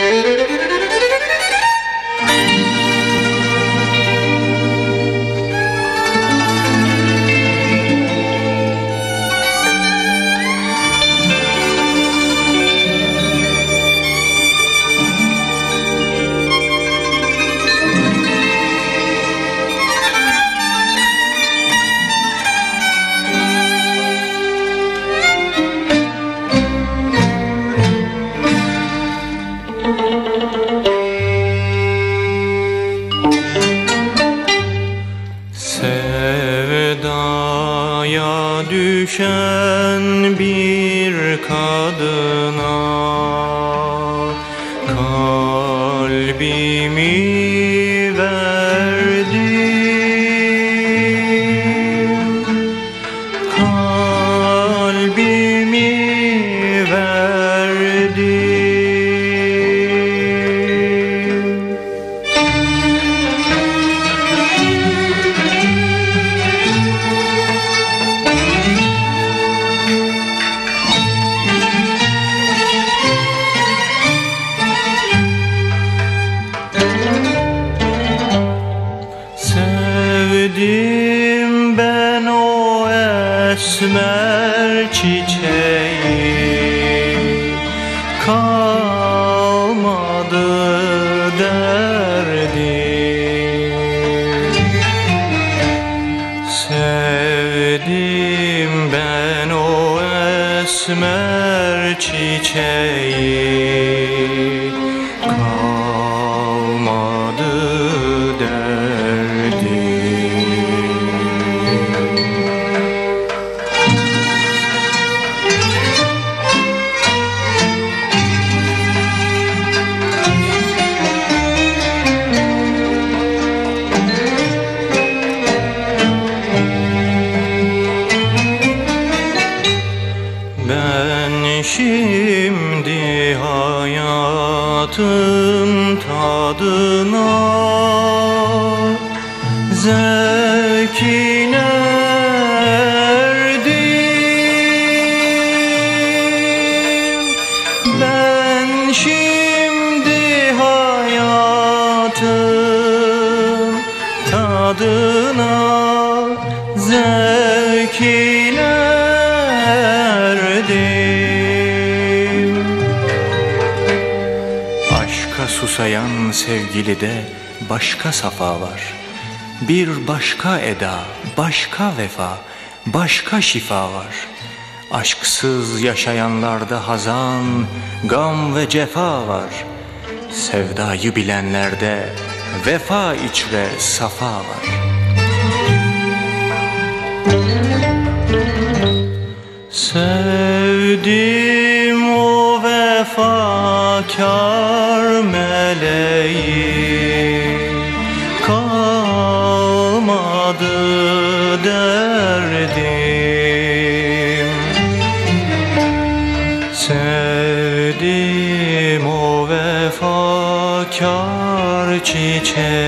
Sevdaya düşen bir kadına kalbimi verdim, kalbimi verdim. Sevdim ben o esmer çiçeği, kalmadı derdim. Sevdim ben o esmer çiçeği, kalmadı derdim. Ben şimdi hayatın tadına, zevkine erdim. Ben şimdi hayatın tadına, zevkine erdim. Aşka susayan sevgilide başka safa var. Bir başka eda, başka vefa, başka şifa var. Aşksız yaşayanlarda hazan, gam ve cefa var. Sevdayı bilenlerde vefa içre safa var. Sevdim o vefakar meleği, kalmadı derdim. Sevdim o vefakar çiçeği,